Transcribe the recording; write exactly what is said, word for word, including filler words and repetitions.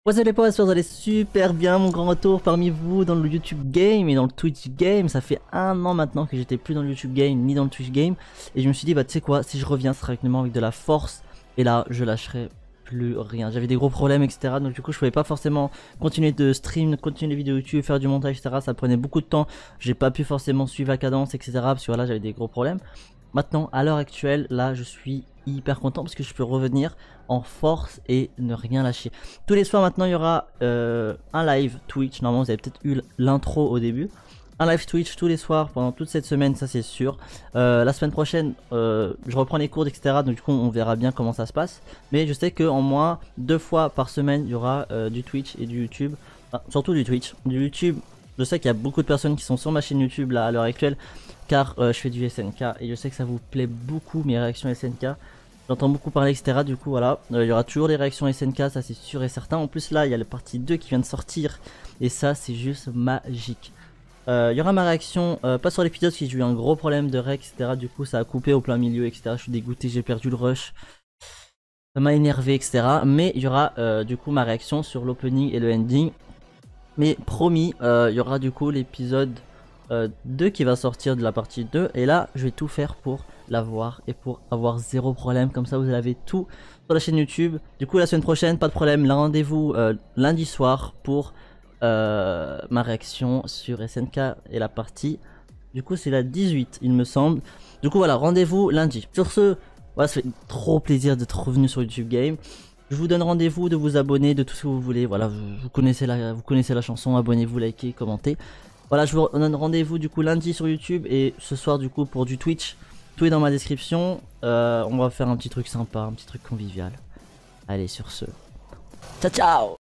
What's up les potes, j'espère que vous allez super bien, mon grand retour parmi vous dans le YouTube Game et dans le Twitch Game. Ça fait un an maintenant que j'étais plus dans le YouTube Game ni dans le Twitch Game. Et je me suis dit, bah tu sais quoi, si je reviens, ce sera uniquement avec de la force. Et là, je lâcherai plus rien. J'avais des gros problèmes, et cetera. Donc du coup, je pouvais pas forcément continuer de stream, continuer les vidéos YouTube, faire du montage, et cetera. Ça prenait beaucoup de temps. J'ai pas pu forcément suivre la cadence, et cetera. Parce que voilà, j'avais des gros problèmes. Maintenant, à l'heure actuelle, là, je suis hyper content parce que je peux revenir en force et ne rien lâcher. Tous les soirs maintenant il y aura euh, un live Twitch. Normalement vous avez peut-être eu l'intro au début. Un live Twitch tous les soirs pendant toute cette semaine, ça c'est sûr. Euh, la semaine prochaine euh, je reprends les cours, etc. Donc du coup on verra bien comment ça se passe. Mais je sais qu'en moins deux fois par semaine il y aura euh, du Twitch et du YouTube. Enfin, surtout du Twitch. Du YouTube, je sais qu'il y a beaucoup de personnes qui sont sur ma chaîne YouTube là à l'heure actuelle, car euh, je fais du S N K et je sais que ça vous plaît beaucoup mes réactions S N K. J'entends beaucoup parler, et cetera. Du coup, voilà, euh, il y aura toujours les réactions S N K, ça c'est sûr et certain. En plus, là, il y a la partie deux qui vient de sortir et ça, c'est juste magique. Euh, il y aura ma réaction, euh, pas sur l'épisode, parce que j'ai eu un gros problème de rec, et cetera. Du coup, ça a coupé au plein milieu, et cetera. Je suis dégoûté, j'ai perdu le rush. Ça m'a énervé, et cetera. Mais il y aura euh, du coup ma réaction sur l'opening et le ending. Mais promis, euh, il y aura du coup l'épisode euh, deux qui va sortir de la partie deux. Et là, je vais tout faire pour l'avoir et pour avoir zéro problème. Comme ça, vous avez tout sur la chaîne YouTube. Du coup, la semaine prochaine, pas de problème. Rendez-vous euh, lundi soir pour euh, ma réaction sur S N K et la partie. Du coup, c'est la dix-huit, il me semble. Du coup, voilà, rendez-vous lundi. Sur ce, voilà, ça fait trop plaisir d'être revenu sur YouTube Game. Je vous donne rendez-vous de vous abonner, de tout ce que vous voulez. Voilà, vous, vous, connaissez, la, vous connaissez la chanson, abonnez-vous, likez, commentez. Voilà, je vous donne rendez-vous du coup lundi sur YouTube et ce soir du coup pour du Twitch. Tout est dans ma description. Euh, on va faire un petit truc sympa, un petit truc convivial. Allez, sur ce. Ciao, ciao!